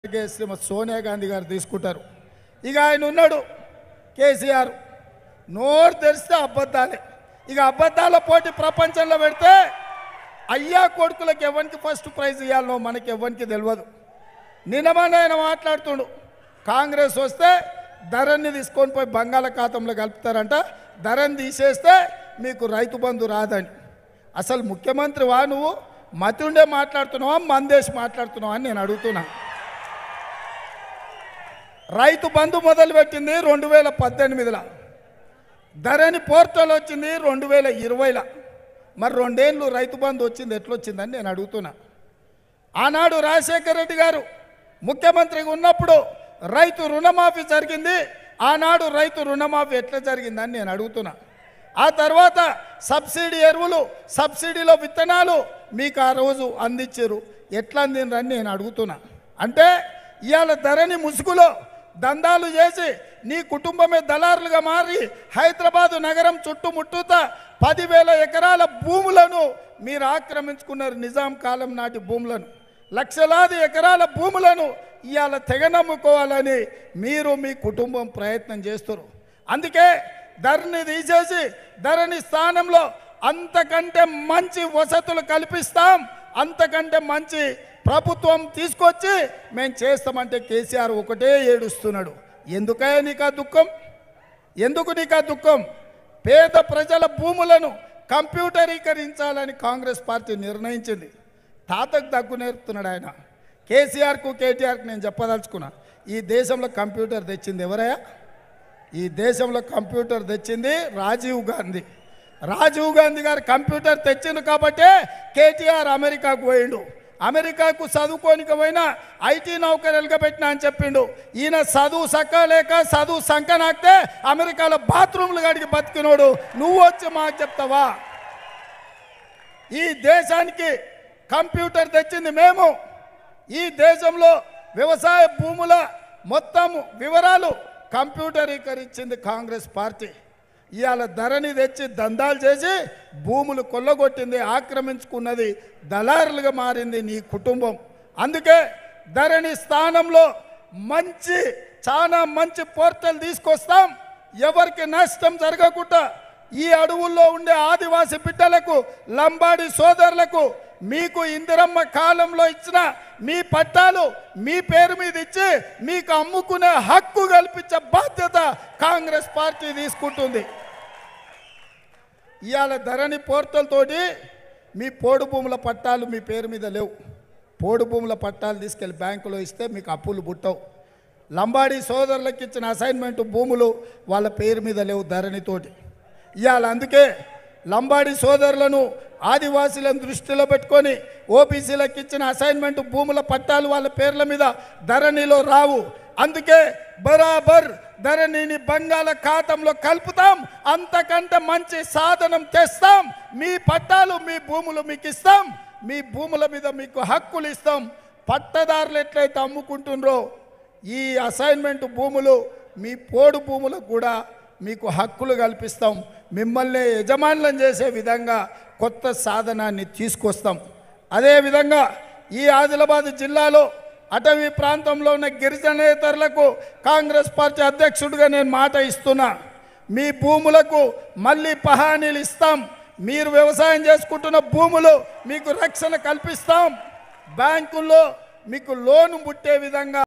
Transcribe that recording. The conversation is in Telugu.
శ్రీమతి సోనియా గాంధీ గారు తీసుకుంటారు. ఇక ఆయన ఉన్నాడు కేసీఆర్, నోరు తెరిస్తే అబద్ధాలే. ఇక అబద్ధాల పోటీ ప్రపంచంలో పెడితే అయ్యా కొడుకులకు ఎవరికి ఫస్ట్ ప్రైజ్ ఇవ్వాలనో మనకి ఎవరికి తెలియదు. నిన్నమని ఆయన మాట్లాడుతుండు, కాంగ్రెస్ వస్తే ధరని తీసుకొని పోయి బంగాళాఖాతంలో కలుపుతారంట, ధరని తీసేస్తే మీకు రైతు బంధు రాదని. అసలు ముఖ్యమంత్రి వా నువ్వు? మతి ఉండే మాట్లాడుతున్నావా, మందేసి మాట్లాడుతున్నావా అని నేను అడుగుతున్నా. రైతు బంధు మొదలుపెట్టింది 2018లో, ధరణి పోర్టల్ వచ్చింది 2020లో. మరి 2 ఏళ్ళు రైతు బంధు వచ్చింది, ఎట్లొచ్చిందని నేను అడుగుతున్నా. ఆనాడు రాజశేఖర రెడ్డి గారు ముఖ్యమంత్రిగా ఉన్నప్పుడు రైతు రుణమాఫీ జరిగింది, ఆనాడు రైతు రుణమాఫీ ఎట్లా జరిగిందని నేను అడుగుతున్నా. ఆ తర్వాత సబ్సిడీ ఎరువులు, సబ్సిడీలో విత్తనాలు మీకు ఆ రోజు అందించారు, ఎట్లా అందిందని నేను అడుగుతున్నా. అంటే ఇవాళ ధరణి ముసుగులో దందాలు చేసి నీ కుటుంబమే దళారులుగా మారి హైదరాబాదు నగరం చుట్టుముట్టుతా 10,000 ఎకరాల భూములను మీరు ఆక్రమించుకున్నారు. నిజాం కాలం నాటి భూములను, లక్షలాది ఎకరాల భూములను ఇవాళ తెగనమ్ముకోవాలని మీరు మీ కుటుంబం ప్రయత్నం చేస్తారు. అందుకే ధరణి తీసేసి ధరణి స్థానంలో అంతకంటే మంచి వసతులు కల్పిస్తాం, అంతకంటే మంచి ప్రభుత్వం తీసుకొచ్చి మేము చేస్తామంటే కేసీఆర్ ఒకటే ఏడుస్తున్నాడు. ఎందుకయ్యా నీకు ఆ దుఃఖం? ఎందుకు నీకు ఆ దుఃఖం? పేద ప్రజల భూములను కంప్యూటరీకరించాలని కాంగ్రెస్ పార్టీ నిర్ణయించింది. తాతకు దగ్గు నేర్పుతున్నాడు ఆయన. కేసీఆర్కు కేటీఆర్కు నేను చెప్పదలుచుకున్నా, ఈ దేశంలో కంప్యూటర్ తెచ్చింది ఎవరయ్యా? ఈ దేశంలో కంప్యూటర్ తెచ్చింది రాజీవ్ గాంధీ. రాజీవ్ గాంధీ గారు కంప్యూటర్ తెచ్చిండు కాబట్టే కేటీఆర్ అమెరికాకు పోయిండు. అమెరికాకు చదువుకోనికి పోయినా ఐటీ నౌకరీలుగా పెట్టినా అని చెప్పిండు. ఈయన చదువు సక్కలేక చదువు సంకనాకితే అమెరికాలో బాత్రూమ్లు గడికి బతికినోడు నువ్వు వచ్చి మాకు చెప్తావా? ఈ దేశానికి కంప్యూటర్ తెచ్చింది మేము. ఈ దేశంలో వ్యవసాయ భూముల మొత్తం వివరాలు కంప్యూటరీకరించింది కాంగ్రెస్ పార్టీ. ఇవాళ ధరణి తెచ్చి దందాలు చేసి భూములు కొల్లగొట్టింది, ఆక్రమించుకున్నది, దళారులుగా మారింది నీ కుటుంబం. అందుకే ధరణి స్థానంలో చాలా మంచి పోర్టల్ తీసుకొస్తాం. ఎవరికి నష్టం జరగకుండా ఈ అడవుల్లో ఉండే ఆదివాసి బిడ్డలకు, లంబాడి సోదరులకు మీకు ఇందిరమ్మ కాలంలో ఇచ్చిన మీ పట్టాలు మీ పేరు మీద ఇచ్చి మీకు అమ్ముకునే హక్కు కల్పించే బాధ్యత కాంగ్రెస్ పార్టీ తీసుకుంటుంది. ఇవాళ ధరణి పోర్టల్ తోటి మీ పోడు భూముల పట్టాలు మీ పేరు మీద లేవు. పోడు భూముల పట్టాలు తీసుకెళ్ళి బ్యాంకులో ఇస్తే మీకు అప్పులు పుట్టవు. లంబాడి సోదరులకు ఇచ్చిన అసైన్మెంట్ భూములు వాళ్ళ పేరు మీద లేవు ధరణితోటి. ఇవాళ అందుకే లంబాడి సోదరులను, ఆదివాసీలను దృష్టిలో పెట్టుకొని ఓబీసీలకు ఇచ్చిన అసైన్మెంట్ భూముల పట్టాలు వాళ్ళ పేర్ల మీద ధరణిలో రావు. అందుకే బరాబర్ ధరణిని బంగాళాఖాతంలో కలుపుతాం, అంతకంటే మంచి సాధనం తెస్తాం, మీ పట్టాలు మీ భూములు మీకు ఇస్తాం, మీ భూముల మీద మీకు హక్కులు ఇస్తాం. పట్టదారులు ఎట్లయితే అమ్ముకుంటుండ్రో ఈ అసైన్మెంట్ భూములు మీ పోడు భూములకు కూడా మీకు హక్కులు కల్పిస్తాం. మిమ్మల్ని యజమానులను చేసే విధంగా కొత్త సాధనాన్ని తీసుకొస్తాం. అదేవిధంగా ఈ ఆదిలాబాద్ జిల్లాలో అటవీ ప్రాంతంలో ఉన్న గిరిజనేతరులకు కాంగ్రెస్ పార్టీ అధ్యక్షుడిగా నేను మాట ఇస్తున్నా, మీ భూములకు మళ్ళీ పహానీలు ఇస్తాం. మీరు వ్యవసాయం చేసుకుంటున్న భూములు మీకు రక్షణ కల్పిస్తాం. బ్యాంకుల్లో మీకు లోను ముట్టే విధంగా